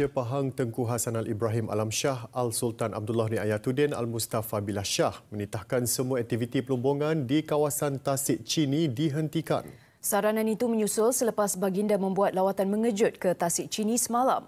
Raja Pahang Tengku Hassanal Ibrahim Alam Shah Al-Sultan Abdullah Ni Ayatuddin Al-Mustafa Billah Shah menitahkan semua aktiviti pelombongan di kawasan Tasik Chini dihentikan. Saranan itu menyusul selepas baginda membuat lawatan mengejut ke Tasik Chini semalam.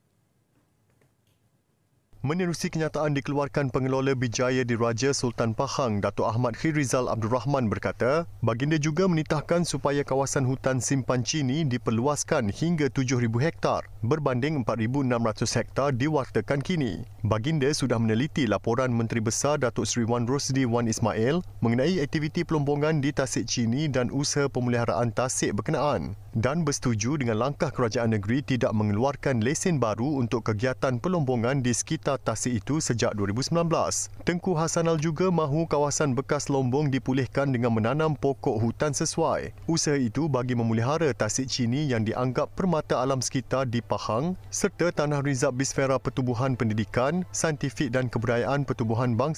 Menerusi kenyataan dikeluarkan pengelola Bijaya Diraja Sultan Pahang, Datuk Ahmad Khirizal Abdul Rahman berkata, baginda juga menitahkan supaya kawasan hutan simpan Chini diperluaskan hingga 7,000 hektar berbanding 4,600 hektar diwartakan kini. Baginda sudah meneliti laporan Menteri Besar Datuk Seri Wan Rosdi Wan Ismail mengenai aktiviti pelombongan di Tasik Chini dan usaha pemeliharaan tasik berkenaan dan bersetuju dengan langkah kerajaan negeri tidak mengeluarkan lesen baru untuk kegiatan pelombongan di sekitar tasik itu sejak 2019. Tengku Hassanal juga mahu kawasan bekas Lombong dipulihkan dengan menanam pokok hutan sesuai. Usaha itu bagi memelihara Tasik Chini yang dianggap permata alam sekitar di Pahang serta tanah rizab Bisfera Pertubuhan Pendidikan, Saintifik dan Kebudayaan Pertubuhan Bangsa